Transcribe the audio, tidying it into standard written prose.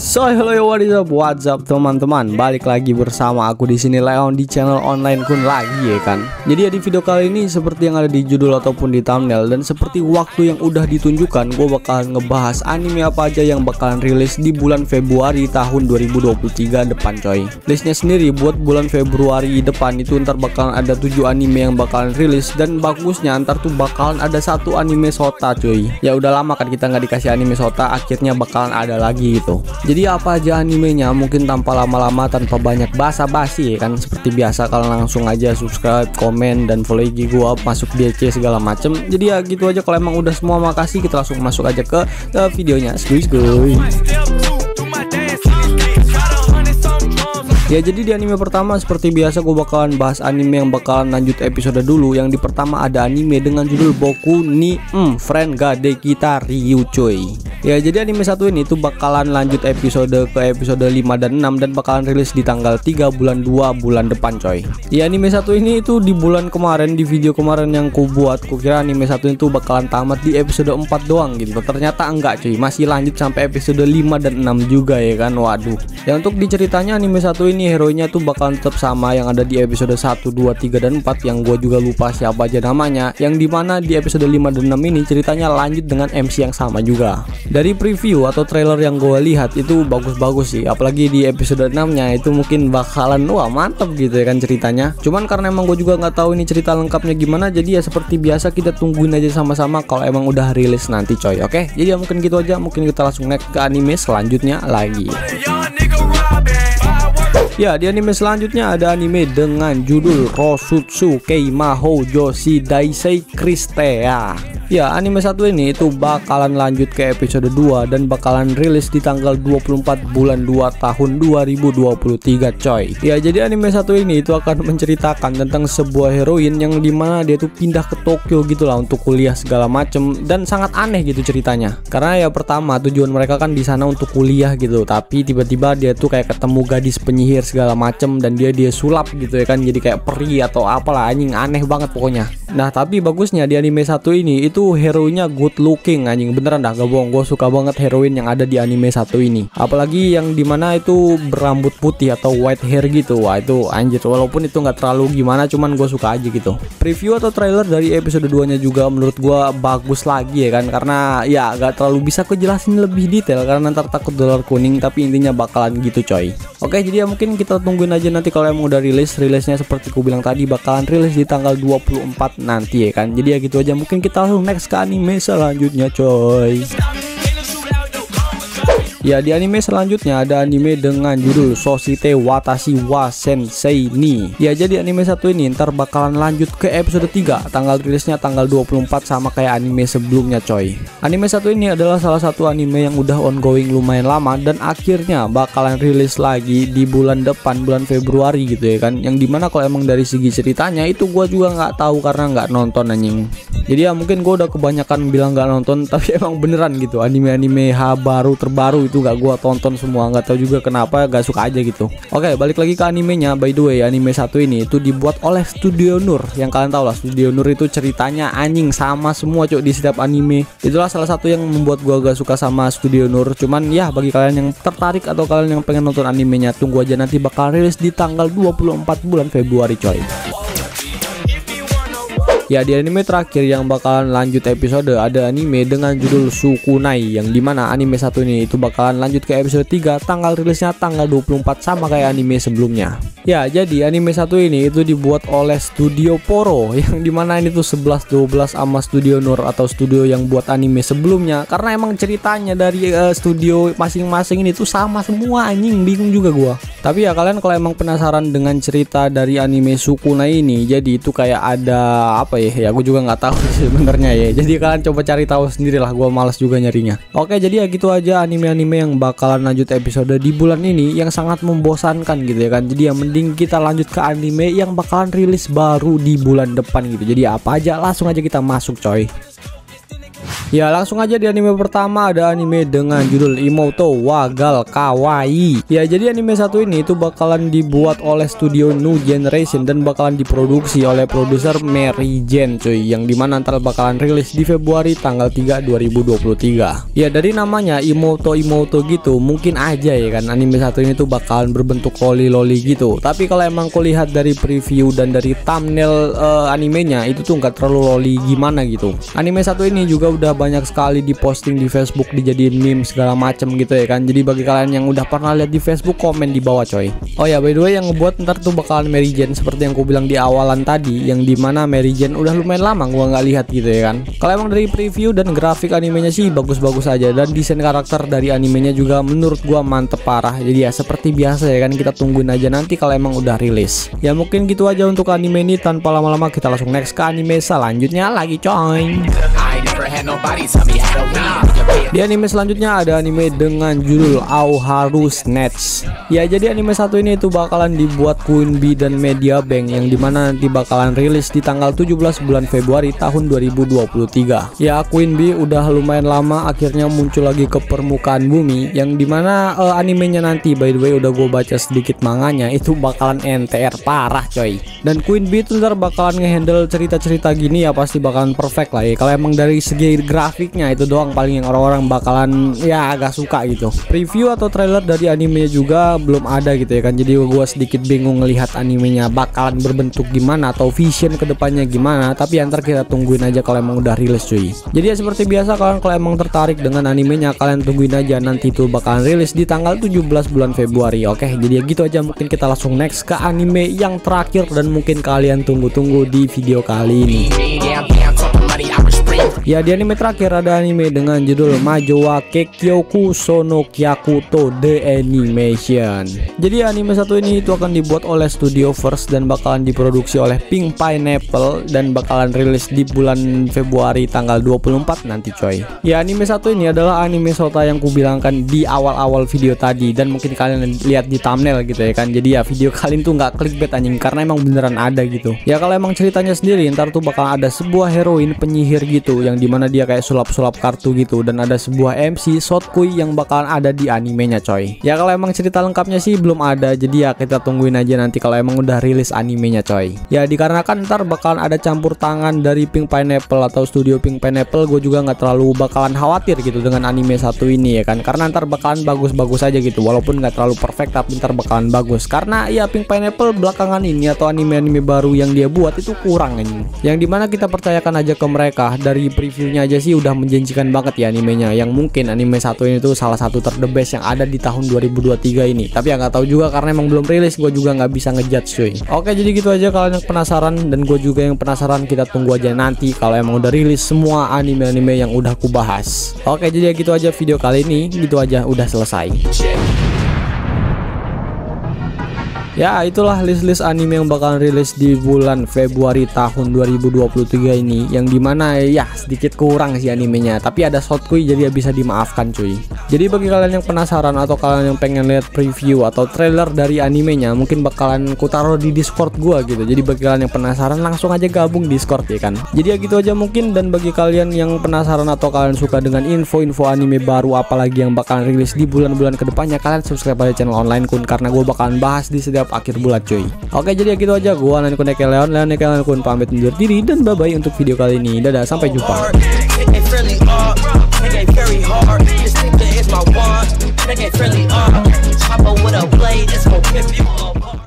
So hello yo, what's up teman-teman, balik lagi bersama aku di sini Leon di channel online kun lagi ya kan. Jadi ya di video kali ini seperti yang ada di judul ataupun di thumbnail, dan seperti waktu yang udah ditunjukkan, gue bakalan ngebahas anime apa aja yang bakalan rilis di bulan Februari tahun 2023 depan coy. Listnya sendiri buat bulan Februari depan itu ntar bakalan ada 7 anime yang bakalan rilis, dan bagusnya ntar tuh bakalan ada 1 anime Sota coy. Ya udah lama kan kita nggak dikasih anime Sota, akhirnya bakalan ada lagi gitu. Jadi apa aja animenya, mungkin tanpa lama-lama, tanpa banyak basa-basi ya kan. Seperti biasa kalian langsung aja subscribe, komen, dan follow IG gua, masuk DC segala macem. Jadi ya gitu aja, kalau emang udah semua makasih, kita langsung masuk aja ke videonya. Skuy. Ya jadi di anime pertama seperti biasa gue bakalan bahas anime yang bakalan lanjut episode dulu. Yang di pertama ada anime dengan judul Boku ni Friend ga Dekita Ryu coy. Ya jadi anime satu ini tuh bakalan lanjut episode ke episode 5 dan 6 dan bakalan rilis di tanggal 3 bulan 2 bulan depan coy. Ya anime satu ini itu di bulan kemarin, di video kemarin yang ku buat, ku kira anime satu itu bakalan tamat di episode 4 doang gitu. Ternyata enggak cuy, masih lanjut sampai episode 5 dan 6 juga ya kan. Waduh. Ya untuk diceritanya anime satu ini hero-nya tuh bakalan tetap sama yang ada di episode 1, 2, 3, dan 4 yang gue juga lupa siapa aja namanya. Yang dimana di episode 5 dan 6 ini ceritanya lanjut dengan MC yang sama juga. Dari preview atau trailer yang gue lihat itu bagus-bagus sih, apalagi di episode 6-nya itu mungkin bakalan wah mantap gitu ya kan ceritanya. Cuman karena emang gue juga nggak tahu ini cerita lengkapnya gimana, jadi ya seperti biasa kita tungguin aja sama-sama kalau emang udah rilis nanti coy. Oke, jadi ya mungkin gitu aja, mungkin kita langsung next ke anime selanjutnya lagi. Ya di anime selanjutnya ada anime dengan judul Rosutsu Keimaho Joshi Daisei Christea. Ya anime satu ini itu bakalan lanjut ke episode 2 dan bakalan rilis di tanggal 24 bulan 2 tahun 2023 coy. Ya jadi anime satu ini itu akan menceritakan tentang sebuah heroin yang dimana dia tuh pindah ke Tokyo gitu lah untuk kuliah segala macem, dan sangat aneh gitu ceritanya. Karena ya pertama tujuan mereka kan di sana untuk kuliah gitu, tapi tiba-tiba dia tuh kayak ketemu gadis penyihir segala macem dan dia sulap gitu ya kan, jadi kayak peri atau apalah, anjing aneh banget pokoknya. Nah tapi bagusnya di anime satu ini itu hero-nya good looking anjing, beneran dah gak bohong, gue suka banget heroin yang ada di anime satu ini, apalagi yang dimana itu berambut putih atau white hair gitu. Wah itu anjir, walaupun itu nggak terlalu gimana, cuman gue suka aja gitu. Preview atau trailer dari episode 2 nya juga menurut gue bagus lagi ya kan, karena ya gak terlalu bisa kejelasin lebih detail karena ntar takut dolar kuning, tapi intinya bakalan gitu coy. Oke jadi ya mungkin kita tungguin aja nanti kalau emang udah rilisnya seperti ku bilang tadi bakalan rilis di tanggal 24 nanti ya kan. Jadi ya gitu aja, mungkin kita langsung next ke anime selanjutnya coy. Ya di anime selanjutnya ada anime dengan judul Soshite Watashi wa Sensei ni. Ya jadi anime satu ini ntar bakalan lanjut ke episode 3, tanggal rilisnya tanggal 24 sama kayak anime sebelumnya coy. Anime satu ini adalah salah satu anime yang udah ongoing lumayan lama dan akhirnya bakalan rilis lagi di bulan depan, bulan Februari gitu ya kan. Yang dimana kalau emang dari segi ceritanya itu gua juga nggak tahu karena nggak nonton anjing. Jadi ya mungkin gua udah kebanyakan bilang nggak nonton, tapi emang beneran gitu anime-anime baru terbaru itu gak gua tonton semua, nggak tahu juga kenapa, gak suka aja gitu. Oke balik lagi ke animenya. By the way anime satu ini itu dibuat oleh Studio Nur, yang kalian tahu lah Studio Nur itu ceritanya anjing sama semua cok di setiap anime. Itulah salah satu yang membuat gua gak suka sama Studio Nur. Cuman ya bagi kalian yang tertarik atau kalian yang pengen nonton animenya, tunggu aja nanti bakal rilis di tanggal 24 bulan Februari coy. Ya di anime terakhir yang bakalan lanjut episode ada anime dengan judul Sukunai, yang dimana anime satu ini itu bakalan lanjut ke episode 3, tanggal rilisnya tanggal 24 sama kayak anime sebelumnya. Ya jadi anime satu ini itu dibuat oleh Studio Poro, yang dimana ini tuh 11-12 sama Studio Nur atau studio yang buat anime sebelumnya, karena emang ceritanya dari studio masing-masing ini tuh sama semua anjing, bingung juga gua. Tapi ya kalian kalau emang penasaran dengan cerita dari anime Sukunai ini, jadi itu kayak ada apa ya gue juga nggak tahu sebenarnya ya, jadi kalian coba cari tahu sendiri lah, gue malas juga nyarinya. Oke jadi ya gitu aja anime-anime yang bakalan lanjut episode di bulan ini yang sangat membosankan gitu ya kan. Jadi ya mending kita lanjut ke anime yang bakalan rilis baru di bulan depan gitu. Jadi apa aja langsung aja kita masuk coy. Ya langsung aja di anime pertama ada anime dengan judul Imoto wa Gal Kawaii. Ya jadi anime satu ini itu bakalan dibuat oleh studio New Generation dan bakalan diproduksi oleh produser Mary Jane cuy, yang dimana ntar bakalan rilis di Februari tanggal 3 2023. Ya dari namanya Imoto gitu mungkin aja ya kan anime satu ini tuh bakalan berbentuk loli gitu. Tapi kalau emang kulihat dari preview dan dari thumbnail animenya itu tuh nggak terlalu loli gimana gitu. Anime satu ini juga udah banyak sekali diposting di Facebook, dijadiin meme segala macem gitu ya kan. Jadi bagi kalian yang udah pernah lihat di Facebook, komen di bawah coy. Oh ya by the way, yang ngebuat ntar tuh bakalan Mary Jane seperti yang aku bilang di awalan tadi, yang dimana Mary Jane udah lumayan lama gua nggak lihat gitu ya kan. Kalau emang dari preview dan grafik animenya sih bagus-bagus aja, dan desain karakter dari animenya juga menurut gua mantep parah. Jadi ya seperti biasa ya kan, kita tungguin aja nanti kalau emang udah rilis. Ya mungkin gitu aja untuk anime ini, tanpa lama-lama kita langsung next ke anime selanjutnya lagi coy. Di anime selanjutnya ada anime dengan judul Aoharu Snatch. Ya jadi anime satu ini itu bakalan dibuat Queen Bee dan Media Bank, yang dimana nanti bakalan rilis di tanggal 17 bulan Februari tahun 2023. Ya Queen Bee udah lumayan lama akhirnya muncul lagi ke permukaan bumi, yang dimana animenya nanti by the way udah gue baca sedikit manganya, itu bakalan NTR parah coy. Dan Queen Bee itu ntar bakalan ngehandle cerita-cerita gini ya pasti bakalan perfect lah ya. Kalau emang dari segi grafiknya itu doang paling yang orang-orang bakalan ya agak suka gitu. Preview atau trailer dari animenya juga belum ada gitu ya kan. Jadi gua sedikit bingung ngelihat animenya bakalan berbentuk gimana atau vision kedepannya gimana. Tapi ntar kita tungguin aja kalau emang udah rilis cuy. Jadi ya seperti biasa, kalian kalau emang tertarik dengan animenya kalian tungguin aja, nanti itu bakalan rilis di tanggal 17 bulan Februari. Oke, jadi ya gitu aja, mungkin kita langsung next ke anime yang terakhir dan mungkin kalian tunggu-tunggu di video kali ini. Ya di anime terakhir ada anime dengan judul Majowa Kekyoku Sono Kyakuto The Animation. Jadi anime satu ini itu akan dibuat oleh Studio First dan bakalan diproduksi oleh Pink Pineapple dan bakalan rilis di bulan Februari tanggal 24 nanti coy. Ya anime satu ini adalah anime Sota yang kubilangkan di awal-awal video tadi, dan mungkin kalian lihat di thumbnail gitu ya kan. Jadi ya video kalian tuh nggak clickbait anjing, karena emang beneran ada gitu. Ya kalau emang ceritanya sendiri ntar tuh bakal ada sebuah heroin penyihir gitu, yang dimana dia kayak sulap-sulap kartu gitu, dan ada sebuah MC Sotkui yang bakalan ada di animenya coy. Ya kalau emang cerita lengkapnya sih belum ada, jadi ya kita tungguin aja nanti kalau emang udah rilis animenya coy. Ya dikarenakan ntar bakalan ada campur tangan dari Pink Pineapple atau studio Pink Pineapple, gue juga nggak terlalu bakalan khawatir gitu dengan anime satu ini ya kan, karena ntar bakalan bagus-bagus aja gitu, walaupun nggak terlalu perfect tapi ntar bakalan bagus. Karena ya Pink Pineapple belakangan ini atau anime-anime baru yang dia buat itu kurang ini, yang dimana kita percayakan aja ke mereka. Dari previewnya aja sih udah menjanjikan banget ya animenya, yang mungkin anime satu ini tuh salah satu the best yang ada di tahun 2023 ini. Tapi ya nggak tahu juga karena emang belum rilis, gue juga nggak bisa ngejudge cuy. Oke, jadi gitu aja, kalian yang penasaran dan gue juga yang penasaran, kita tunggu aja nanti kalau emang udah rilis semua anime-anime yang udah aku bahas. Oke, jadi ya gitu aja video kali ini, gitu aja udah selesai. Ya itulah list-list anime yang bakalan rilis di bulan Februari tahun 2023 ini, yang dimana ya sedikit kurang sih animenya, tapi ada Sotkui jadi ya bisa dimaafkan cuy. Jadi bagi kalian yang penasaran atau kalian yang pengen lihat preview atau trailer dari animenya, mungkin bakalan ku taruh di Discord gua gitu. Jadi bagi kalian yang penasaran langsung aja gabung Discord ya kan. Jadi ya gitu aja mungkin, dan bagi kalian yang penasaran atau kalian suka dengan info-info anime baru apalagi yang bakalan rilis di bulan-bulan kedepannya, kalian subscribe aja channel Online Kun, karena gue bakalan bahas di setiap akhir bulan cuy. Oke, jadi ya gitu aja, gua Online Kun Leon Kun pamit undur diri, dan bye bye untuk video kali ini. Dadah, sampai jumpa. It's my one, they get friendly, chopper with a blade, it's gon' pimp you.